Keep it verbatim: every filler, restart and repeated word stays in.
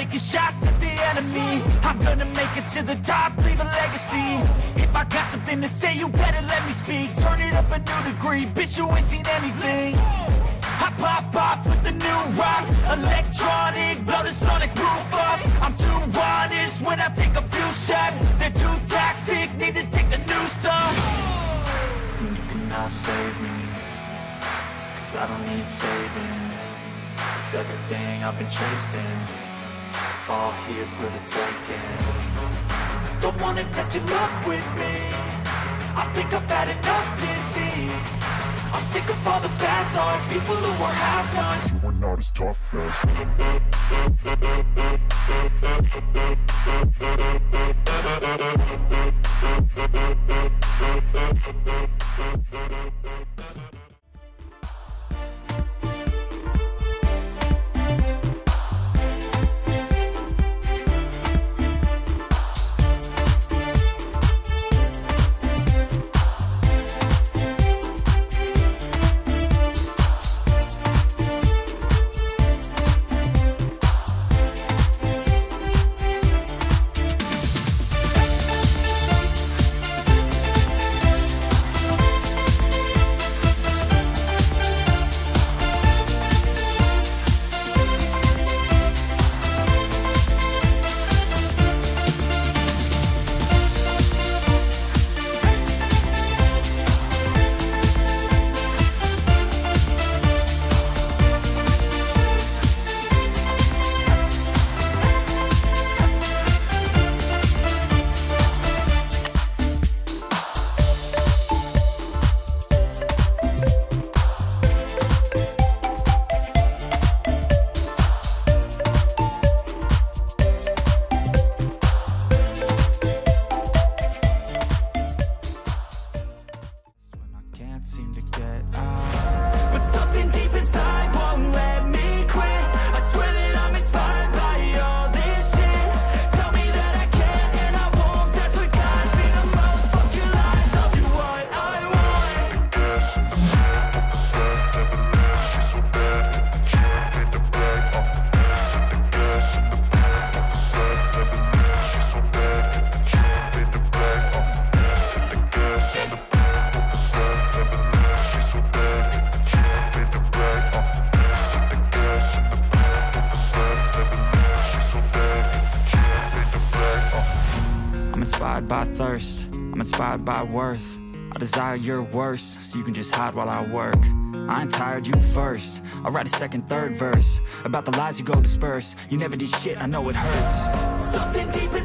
taking shots at the enemy. I'm gonna make it to the top, leave a legacy. If I got something to say, you better let me speak. Turn it up a new degree, bitch, you ain't seen anything. I pop off with the new rock, electronic, blow the sonic roof up. I'm too honest when I take a few shots. They're too toxic, need to take the noose off. And you cannot save me, cause I don't need saving. It's everything I've been chasing, all here for the taking. Don't wanna test your luck with me, I think I've had enough disease. I'm sick of all the bad thoughts, people who are half-nots. You are not as tough seem to get out, but something deep inside won't let me quit. I swear that I'm inspired by all this shit. Tell me that I can and I won't, that's what guides me the most. Fuck your lies, I'll do what I want. Gas in the back of the set, never knew she's so bad. She made the bag up. The gas in the back of the set, never knew she's so bad. She made the bag up. The gas in the back of the set, never knew. I'm inspired by thirst, I'm inspired by worth. I desire your worst, so you can just hide while I work. I ain't tired, you first. I'll write a second, third verse about the lies you go disperse. You never did shit, I know it hurts. Something deep